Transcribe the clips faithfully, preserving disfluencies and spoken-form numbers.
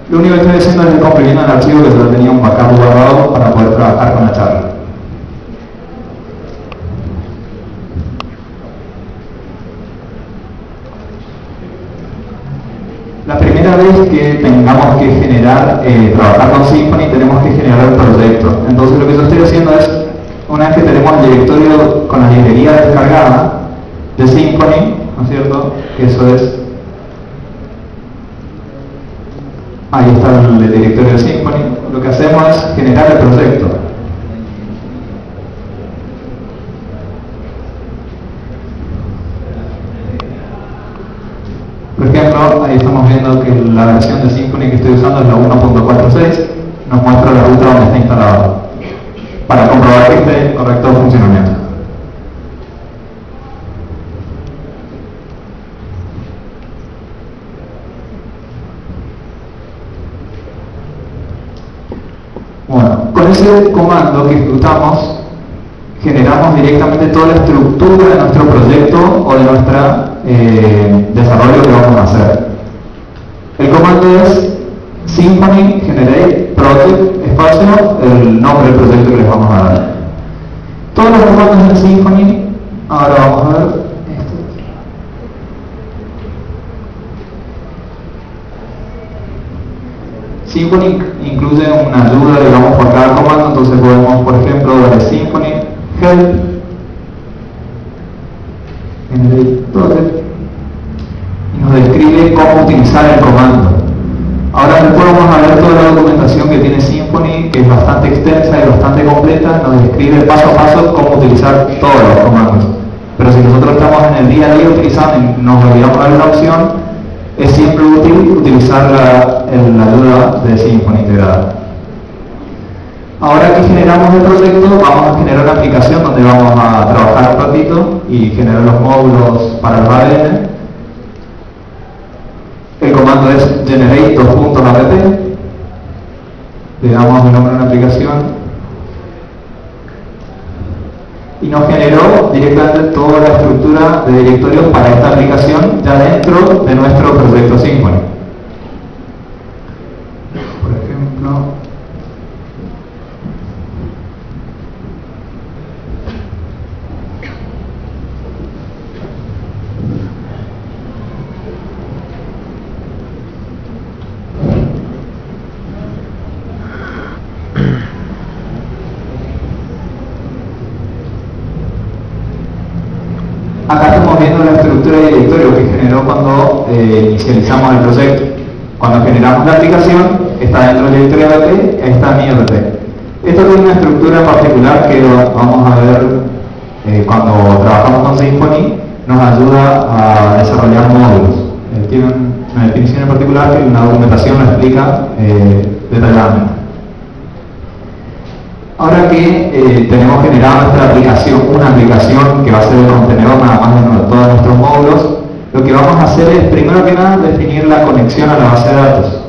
Lo único que estoy haciendo es comprimiendo el archivo que solo tenía un backup guardado para poder trabajar con la charla. La primera vez que tengamos que generar, eh, trabajar con Symfony, tenemos que generar el proyecto. Entonces lo que yo estoy haciendo es, una vez que tenemos el directorio con la librería descargada de Symfony, ¿no es cierto? Eso es, ahí está el, el directorio de Symfony. Lo que hacemos es generar el proyecto. Por ejemplo, ahí estamos viendo que la versión de Symfony que estoy usando es la uno punto cuatro punto seis, nos muestra la ruta donde está instalado, para comprobar que esté en correcto funcionamiento. Bueno, con ese comando que ejecutamos, generamos directamente toda la estructura de nuestro proyecto o de nuestro eh, desarrollo que vamos a hacer. El comando es Symfony generate project espacio, el nombre del proyecto que les vamos a dar. Todos los comandos de Symfony, ahora vamos a ver esto. Symfony incluye una ayuda, digamos, por cada comando, entonces podemos, por ejemplo, darle Symfony help generate project y nos describe cómo utilizar el comando. Ahora después vamos a ver toda la documentación que tiene Symfony, que es bastante extensa y bastante completa, nos describe paso a paso cómo utilizar todos los comandos. Pero si nosotros estamos en el día a día utilizando y nos olvidamos de una opción, es siempre útil utilizar la, la ayuda de Symfony integrada. Ahora que generamos el proyecto, vamos a generar una aplicación donde vamos a trabajar un ratito y generar los módulos para el A D N. El comando es generate dos puntos app, le damos el nombre a una aplicación y nos generó directamente toda la estructura de directorios para esta aplicación ya dentro de nuestro proyecto Symfony. Por ejemplo, acá estamos viendo la estructura de directorio que generó cuando eh, inicializamos el proyecto. Cuando generamos la aplicación, está dentro del directorio A P, está mi R P. Esto tiene una estructura particular que vamos a ver eh, cuando trabajamos con Symfony, nos ayuda a desarrollar módulos. Eh, tiene una definición en particular que una documentación lo explica eh, detalladamente. Ahora que eh, tenemos generada nuestra aplicación, una aplicación que va a ser el contenedor nada más de todos nuestros módulos, lo que vamos a hacer es, primero que nada, definir la conexión a la base de datos.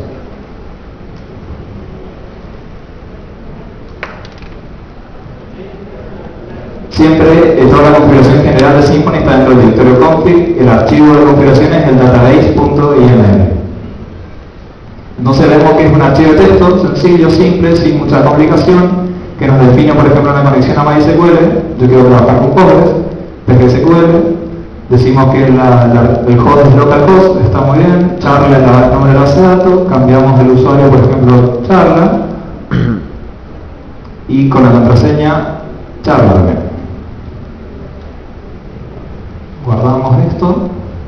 Siempre eh, toda la configuración general de Symfony está dentro del directorio config, el archivo de configuración es el database.iml. Entonces vemos que es un archivo de texto sencillo, simple, sin mucha complicación, que nos define, por ejemplo, una conexión a MySQL. Yo quiero trabajar con Postgres, P G S Q L, decimos que la, la, el host es localhost, está muy bien, charla es el nombre de la base de datos, cambiamos el usuario, por ejemplo, charla, y con la contraseña, charla también. Guardamos esto.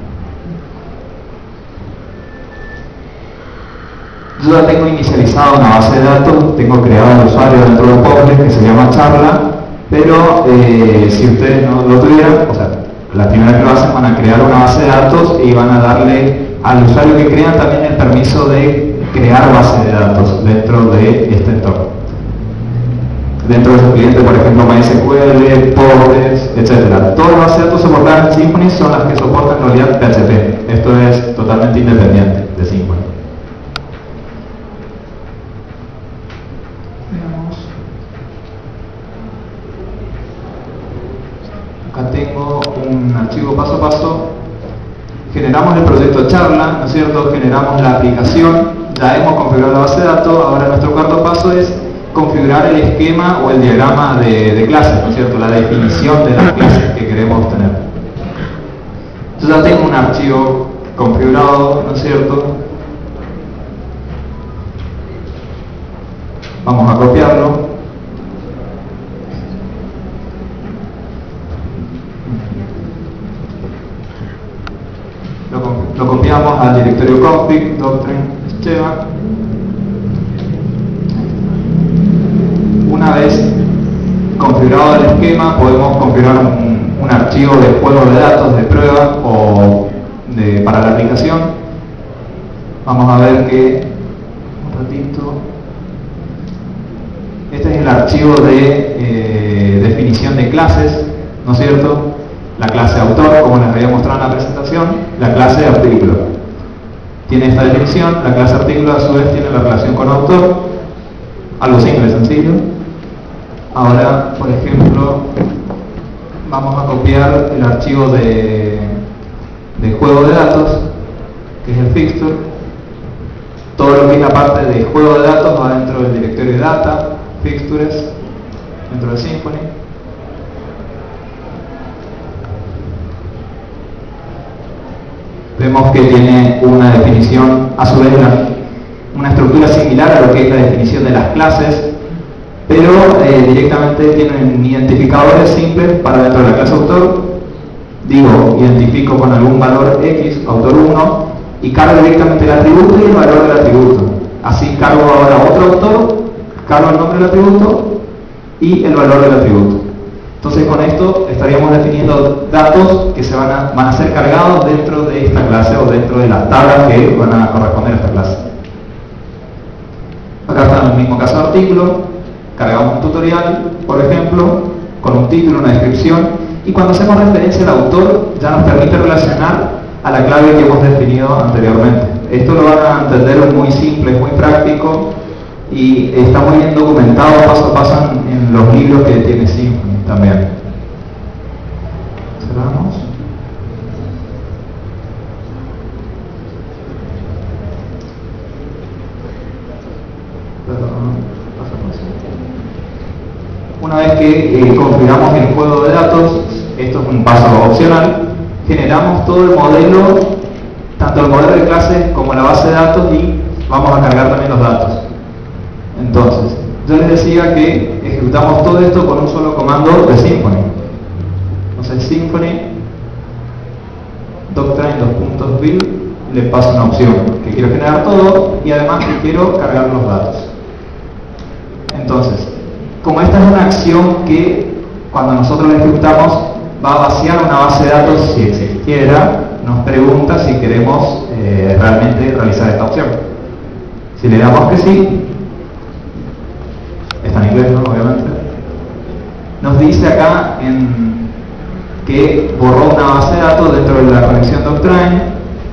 Yo ya tengo inicializado una base de datos, tengo creado el usuario dentro de Postgres que se llama charla, pero eh, si ustedes no lo tuvieran, o sea, la primera que lo hacen van a crear una base de datos y van a darle al usuario que crean también el permiso de crear base de datos dentro de este entorno. Dentro de su cliente, por ejemplo, MySQL, Postgres, etcétera. Todas las bases de datos soportadas en Symfony son las que soportan en realidad P H P. Esto es totalmente independiente de Symfony. Acá tengo un archivo paso a paso. Generamos el proyecto charla, ¿no es cierto? Generamos la aplicación. ya hemos configurado la base de datos. Ahora nuestro cuarto paso es configurar el esquema o el diagrama de, de clases, ¿no es cierto? La definición de las clases que queremos obtener. Yo ya tengo un archivo configurado, ¿no es cierto? Vamos a copiarlo. Lo, lo copiamos al directorio config, doctrine, schema. Una vez configurado el esquema, podemos configurar un, un archivo de juego de datos de prueba o de, para la aplicación. Vamos a ver que un ratito. Este es el archivo de eh, definición de clases, ¿no es cierto? La clase autor, como les había mostrado en la presentación, la clase artículo. Tiene esta definición, la clase artículo a su vez tiene la relación con autor, algo simple, sencillo. Ahora, por ejemplo, vamos a copiar el archivo de, de juego de datos, que es el fixture. Todo lo que es la parte de juego de datos va dentro del directorio de data, fixtures, dentro de Symfony. Vemos que tiene una definición, a su vez una, una estructura similar a lo que es la definición de las clases, pero eh, directamente tienen identificadores simples para dentro de la clase autor. Digo, identifico con algún valor X, autor uno, y cargo directamente el atributo y el valor del atributo. Así cargo ahora otro autor, cargo el nombre del atributo y el valor del atributo. Entonces con esto estaríamos definiendo datos que se van a, van a ser cargados dentro de esta clase o dentro de las tablas que van a corresponder a esta clase. Acá está en el mismo caso de artículo, cargamos un tutorial, por ejemplo, con un título, una descripción, y cuando hacemos referencia al autor ya nos permite relacionar a la clave que hemos definido anteriormente. Esto lo van a entender, es muy simple, es muy práctico y está muy bien documentado paso a paso en, en los libros que tiene Symfony también. Cerramos. Una vez que eh, configuramos el juego de datos, esto es un paso opcional, generamos todo el modelo, tanto el modelo de clases como la base de datos, y vamos a cargar también los datos. Entonces, yo les decía que ejecutamos todo esto con un solo comando de Symfony. Entonces, Symfony doctrine dos puntos build, le paso una opción que quiero generar todo y además que quiero cargar los datos. Entonces, como esta es una acción que cuando nosotros la ejecutamos va a vaciar una base de datos, si existiera, nos pregunta si queremos eh, realmente realizar esta opción. Si le damos que sí, está en inglés, ¿no? Obviamente, nos dice acá en que borró una base de datos dentro de la conexión Doctrine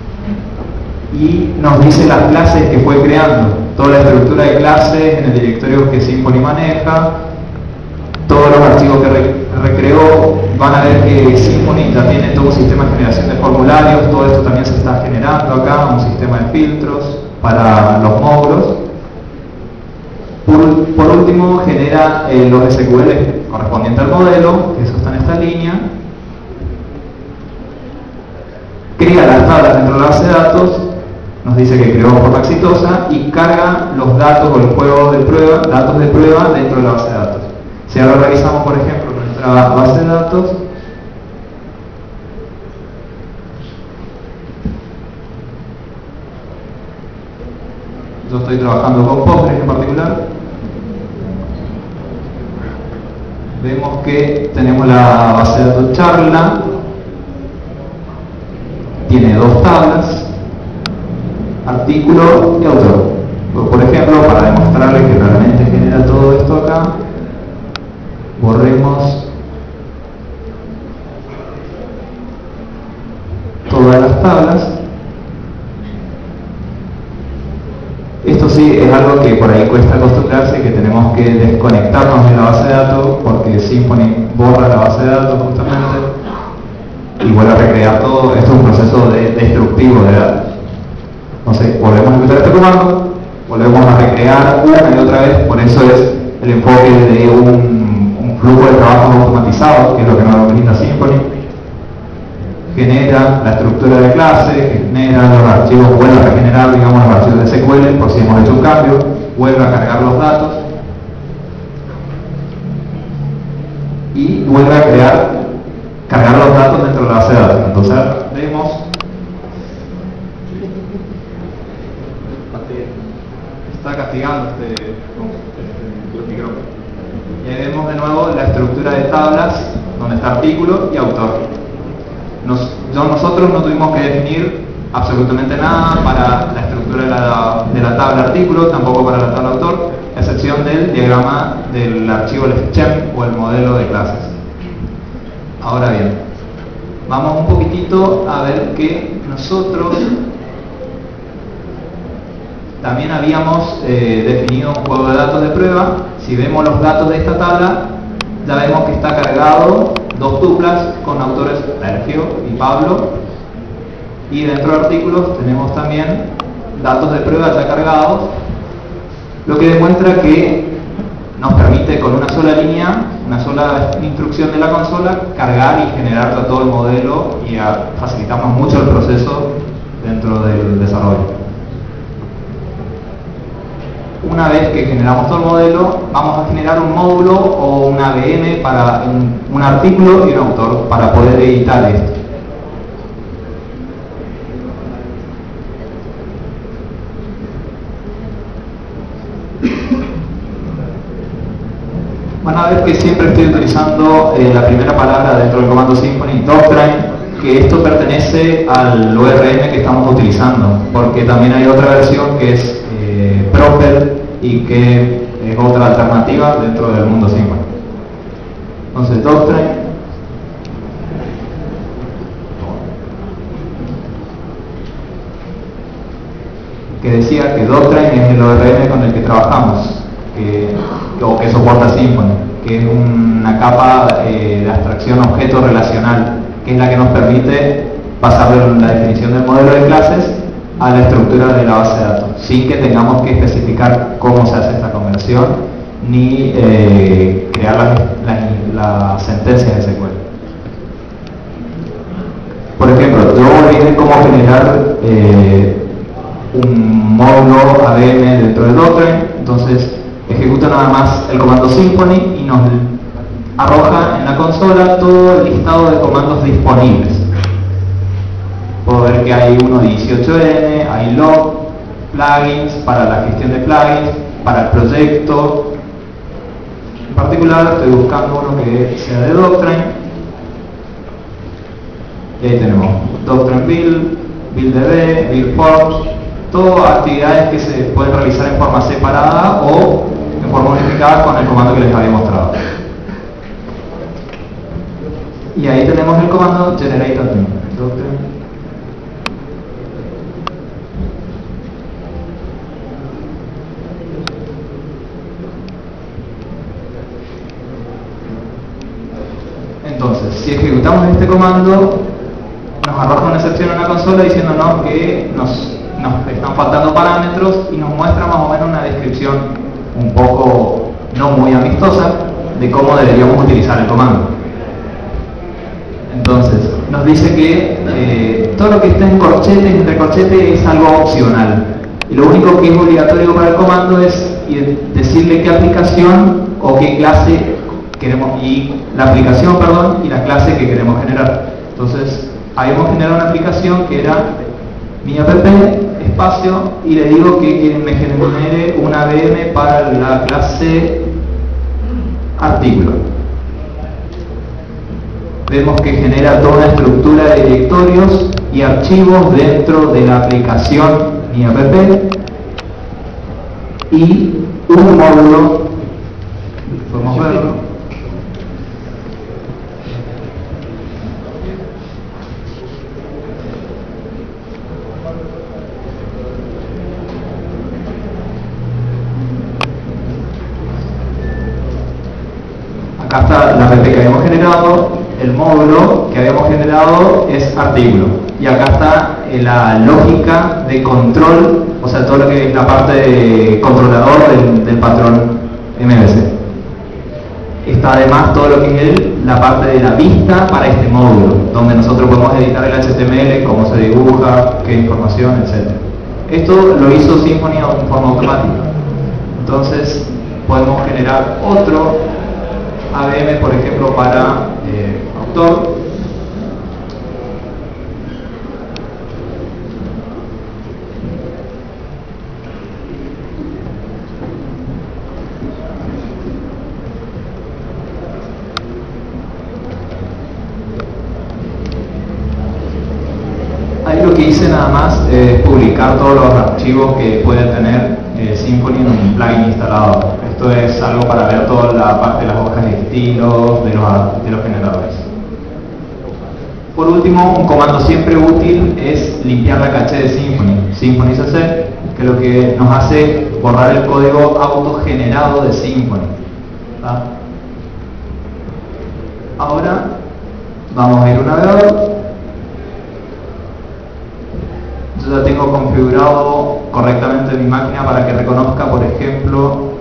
y nos dice las clases que fue creando, toda la estructura de clases en el directorio que Symfony maneja, todos los archivos que re recreó. Van a ver que Symfony ya tiene todo un sistema de generación de formularios, todo esto también se está generando acá, un sistema de filtros para los módulos. Por, por último, genera eh, los S Q L correspondientes al modelo, que eso está en esta línea. Crea las tablas dentro de la base de datos, nos dice que creó de forma exitosa y carga los datos o el juego de prueba, datos de prueba dentro de la base de datos. Si ahora revisamos, por ejemplo, nuestra base de datos, yo estoy trabajando con Postgres en particular, vemos que tenemos la base de datos charla, tiene dos tablas, artículo y autor. Por ejemplo, para demostrarles que realmente genera todo esto acá, borremos todas las tablas. Esto sí es algo que por ahí cuesta acostumbrarse, que tenemos que desconectarnos de la base de datos porque Symfony borra la base de datos justamente y vuelve a recrear todo. Esto es un proceso de destructivo de datos. Entonces volvemos a ejecutar este comando, eso es el enfoque de un, un flujo de trabajo automatizado, que es lo que nos brinda Symfony. Genera la estructura de clase, genera los archivos, vuelve a regenerar, digamos, los archivos de S Q L por si hemos hecho un cambio, vuelve a cargar los datos y vuelve a crear, cargar los datos dentro de la base de datos. Entonces vemos, está castigando este, este micrófono. Y ahí vemos de nuevo la estructura de tablas donde está artículo y autor. Nos, yo, nosotros no tuvimos que definir absolutamente nada para la estructura de la, de la tabla artículo, tampoco para la tabla autor, a excepción del diagrama del archivo LeftChem o el modelo de clases. Ahora bien, vamos un poquitito a ver que nosotros también habíamos eh, definido un juego de datos de prueba. Si vemos los datos de esta tabla, ya vemos que está cargado dos tuplas con autores Sergio y Pablo, y dentro de artículos tenemos también datos de prueba ya cargados, lo que demuestra que nos permite con una sola línea, una sola instrucción de la consola, cargar y generar todo el modelo, y facilitamos mucho el proceso dentro del desarrollo. Una vez que generamos todo el modelo, vamos a generar un módulo o una V M para un, un artículo y un autor para poder editar esto. Van a ver que siempre estoy utilizando eh, la primera palabra dentro del comando Symfony, Doctrine, que esto pertenece al O R M que estamos utilizando, porque también hay otra versión que es eh, Propel y que es otra alternativa dentro del mundo Symfony. Entonces, Doctrine, que decía que Doctrine es el O R M con el que trabajamos, que, o que soporta Symfony, que es una capa eh, de abstracción objeto relacional, que es la que nos permite pasar de la definición del modelo de clases a la estructura de la base de datos, sin que tengamos que especificar cómo se hace esta conversión, ni eh, crear las, las, las sentencias de S Q L. Por ejemplo, yo olvidé cómo generar eh, un módulo A D M dentro de Doctrine, entonces ejecuto nada más el comando Symfony y nos arroja en la consola todo el listado de comandos disponibles. Puedo ver que hay uno dieciocho N, hay log, plugins para la gestión de plugins, para el proyecto. En particular estoy buscando uno que sea de Doctrine. Y ahí tenemos Doctrine Build, BuildDB, BuildForms, todas actividades que se pueden realizar en forma separada o en forma unificada con el comando que les había mostrado. Y ahí tenemos el comando generate.admin. Entonces, si ejecutamos este comando, nos arroja una excepción en la consola diciéndonos que nos, nos están faltando parámetros y nos muestra más o menos una descripción un poco no muy amistosa de cómo deberíamos utilizar el comando. Entonces, nos dice que eh, todo lo que está en corchetes, entre corchetes, es algo opcional. Y lo único que es obligatorio para el comando es decirle qué aplicación o qué clase queremos, y la aplicación, perdón, y la clase que queremos generar. Entonces, habíamos generado una aplicación que era mi app, espacio, y le digo que me genere una V M para la clase artículo. Vemos que genera toda una estructura de directorios y archivos dentro de la aplicación mi app y un módulo, podemos verlo, acá está la app que habíamos generado, el módulo que habíamos generado es artículo, y acá está la lógica de control, o sea, todo lo que es la parte de controlador del, del patrón M V C. Está además todo lo que es el, la parte de la vista para este módulo, donde nosotros podemos editar el H T M L, cómo se dibuja, qué información, etcétera. Esto lo hizo Symfony en forma automática. Entonces podemos generar otro A V M, por ejemplo, para eh, autor. Ahí lo que hice nada más es publicar todos los archivos que puede tener eh, Symfony en un plugin instalado. Esto es algo para ver toda la parte de las hojas de estilos de los, de los generadores. Por último, un comando siempre útil es limpiar la caché de Symfony. Symfony C C, que lo que nos hace borrar el código autogenerado de Symfony. ¿Tá? Ahora vamos a ir a un navegador. Yo ya tengo configurado correctamente mi máquina para que reconozca, por ejemplo,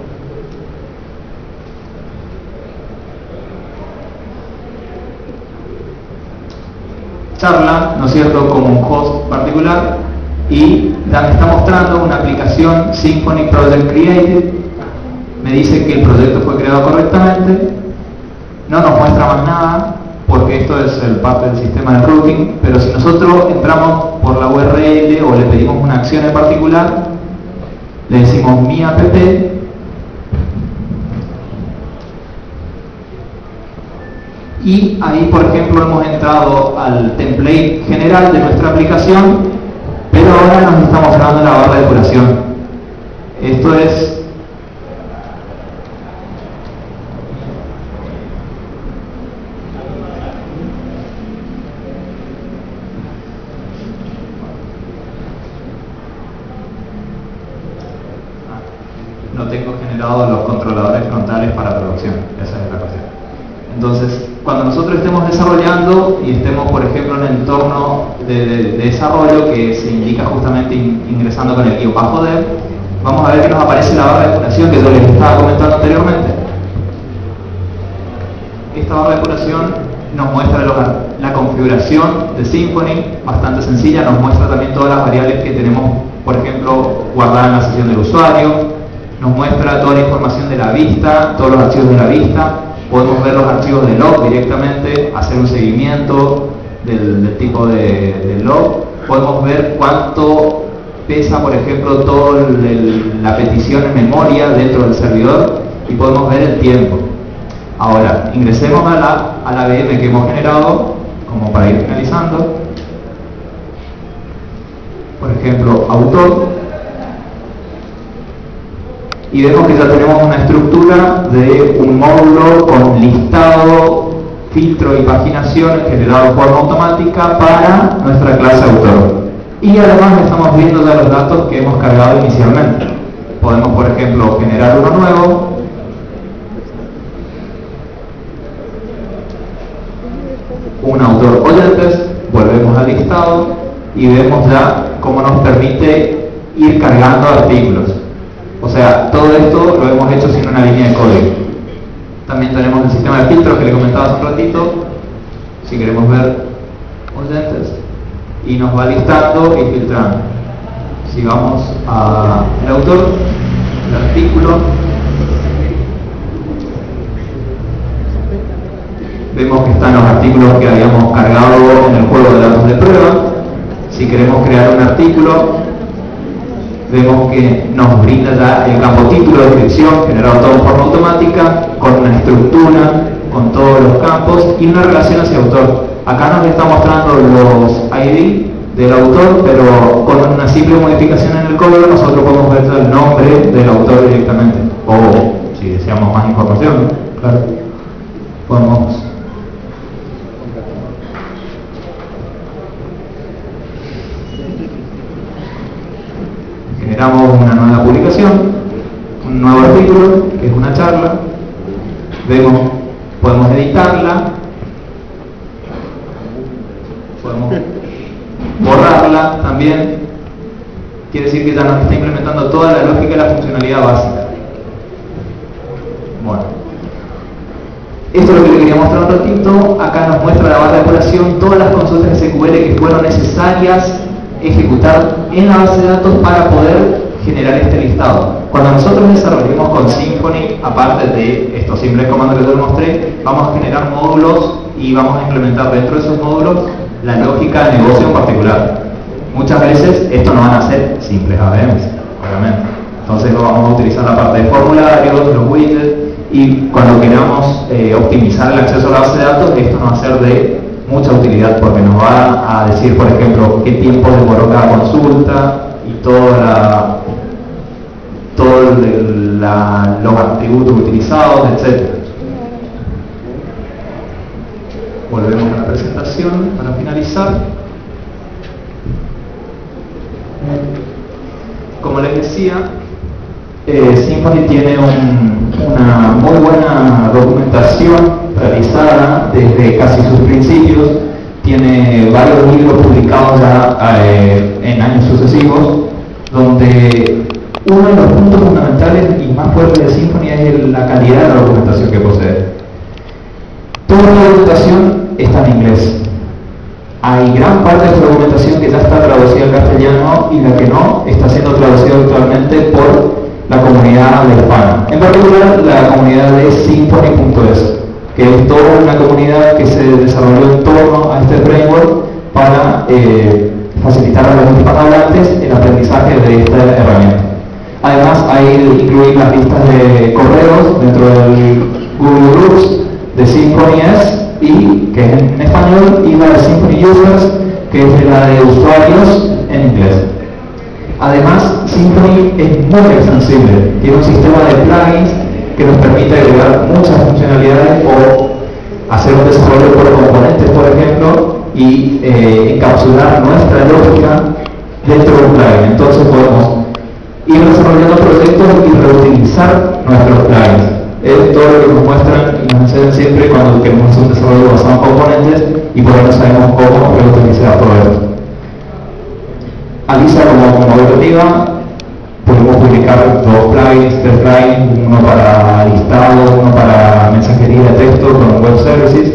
charla, ¿no es cierto?, como un host particular, y ya me está mostrando una aplicación Symfony Project Created. Me dice que el proyecto fue creado correctamente, no nos muestra más nada porque esto es el parte del sistema de routing, pero si nosotros entramos por la U R L o le pedimos una acción en particular, le decimos mi app, y ahí, por ejemplo, hemos entrado al template general de nuestra aplicación, pero ahora nos está mostrando la barra de depuración. Esto es no tengo generados los controladores frontales para producción, esa es la cuestión. Entonces, cuando nosotros estemos desarrollando y estemos, por ejemplo, en el entorno de, de, de desarrollo que se indica justamente in, ingresando con el guión bajo dev, vamos a ver que nos aparece la barra de depuración que yo les estaba comentando anteriormente. Esta barra de depuración nos muestra los, la configuración de Symfony, bastante sencilla, nos muestra también todas las variables que tenemos, por ejemplo, guardadas en la sesión del usuario, nos muestra toda la información de la vista, todos los archivos de la vista, podemos ver los archivos de log directamente, hacer un seguimiento del, del tipo de, de log, podemos ver cuánto pesa, por ejemplo, toda la petición en memoria dentro del servidor y podemos ver el tiempo. Ahora, ingresemos a la, a la A V M que hemos generado, como para ir finalizando. Por ejemplo, autor. Y vemos que ya tenemos una estructura de un módulo con listado, filtro y paginación generado de forma automática para nuestra clase autor. Y además estamos viendo ya los datos que hemos cargado inicialmente. Podemos, por ejemplo, generar uno nuevo. Un autor oyentes, volvemos al listado y vemos ya cómo nos permite ir cargando artículos. O sea, todo esto lo hemos hecho sin una línea de código. También tenemos el sistema de filtros que le comentaba hace un ratito, si queremos ver oyentes, y nos va listando y filtrando. Si vamos al autor, el artículo, vemos que están los artículos que habíamos cargado en el juego de datos de prueba. Si queremos crear un artículo, vemos que nos brinda ya el campo título, descripción, generado todo en forma automática, con una estructura, con todos los campos y una relación hacia autor. Acá nos está mostrando los I D del autor, pero con una simple modificación en el código nosotros podemos ver el nombre del autor directamente. O si deseamos más información, claro, podemos generamos una nueva publicación, un nuevo artículo, que es una charla, vemos, podemos editarla, podemos borrarla también, quiere decir que ya nos está implementando toda la lógica y la funcionalidad básica. Esto es lo que le quería mostrar un ratito. Acá nos muestra la barra de operación, todas las consultas S Q L que fueron necesarias ejecutar en la base de datos para poder generar este listado. Cuando nosotros desarrollemos con Symfony, aparte de estos simples comandos que yo les mostré, vamos a generar módulos y vamos a implementar dentro de esos módulos la lógica de negocio en particular. Muchas veces esto no van a ser simples A B Ms, obviamente. Entonces vamos a utilizar la parte de formularios, los widgets, y cuando queramos eh, optimizar el acceso a la base de datos, esto nos va a ser de mucha utilidad porque nos va a decir, por ejemplo, qué tiempo demoró cada consulta y toda la, todos los atributos utilizados, etcétera. Volvemos a la presentación para finalizar. Como les decía, eh, Symfony tiene un, una muy buena documentación realizada desde casi sus principios. Tiene varios libros publicados ya eh, en años sucesivos, donde uno de los puntos fundamentales y más fuertes de Symfony es la calidad de la documentación que posee. Toda la documentación está en inglés. Hay gran parte de su documentación que ya está traducida al castellano y la que no está siendo traducida actualmente por la comunidad de hispana. En particular, la comunidad de Symfony punto es, que es toda una comunidad que se desarrolló en torno a este framework para eh, facilitar a los hispanohablantes el aprendizaje de esta herramienta. Además, hay incluir las listas de correos dentro del Google Groups de Symfony S, y que es en español, y la de Symfony Users, que es la de usuarios en inglés. Además, Symfony es muy extensible, tiene un sistema de plugins que nos permite agregar muchas funcionalidades o hacer un desarrollo por componentes, por ejemplo, y eh, encapsular nuestra lógica dentro de un plugin. Entonces podemos ir desarrollando proyectos y reutilizar nuestros plugins. Es todo lo que nos muestran y nos enseñan siempre cuando queremos hacer un desarrollo basado en componentes y por ahí no sabemos cómo reutilizar todo esto. Alisa como modelo activa, podemos publicar dos plugins, tres plugins, uno para listado, uno para mensajería de texto con web services.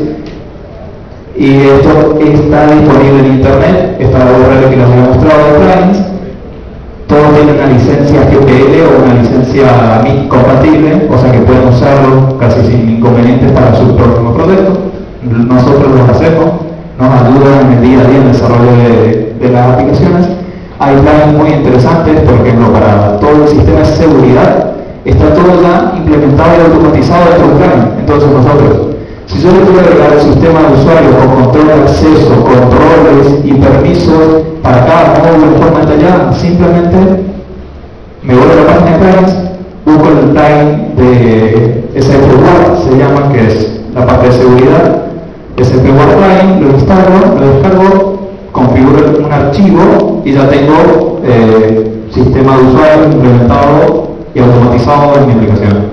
Y esto está disponible en internet, esta U R L que les había mostrado de plugins. Todos tienen una licencia G P L o una licencia M I C compatible, o sea que pueden usarlo casi sin inconvenientes para sus próximos proyectos. Nosotros lo hacemos, nos ayudan en el día a día en el desarrollo de, de las aplicaciones. Hay plugins muy interesantes, por ejemplo, para todo el sistema de seguridad, está todo ya implementado y automatizado dentro del plugin. Entonces nosotros, si yo le quiero agregar el sistema de usuario con control de acceso, controles y permisos para cada módulo de forma detallada, simplemente me voy a la página de plugins, busco el plugin de S P Word, se llama, que es la parte de seguridad, S P Word plugin, lo instalo, lo descargo, configuro un archivo y ya tengo eh, sistema de usuario implementado y automatizado en mi aplicación.